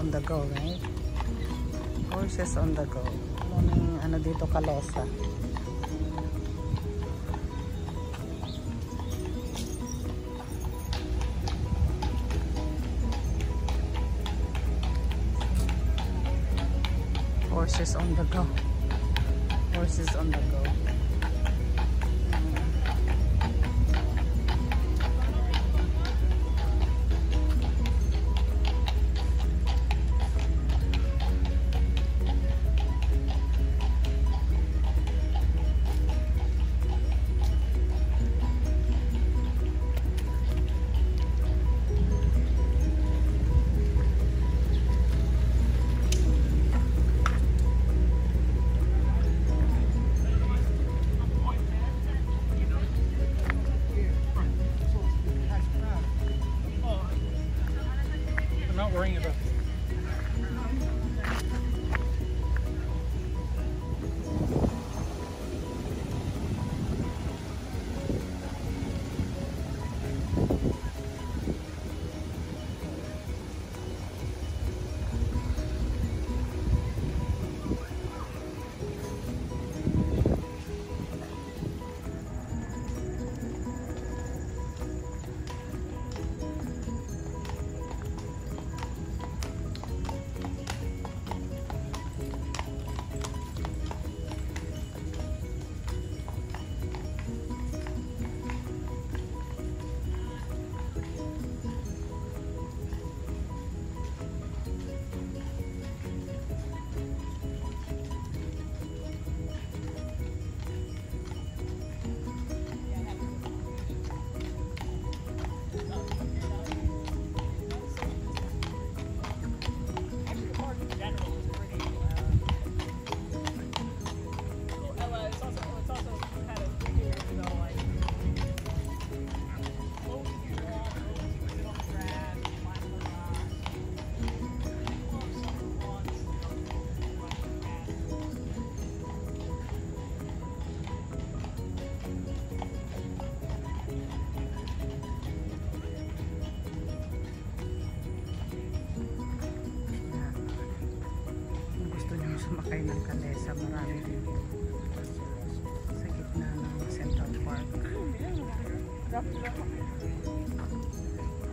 on the go, right? Horses on the go. Ano dito, Calesa. Horses on the go. Horses on the go. I'm not worrying about this. Sumakay ng Calesa, marami dito sa gitna ng Central Park.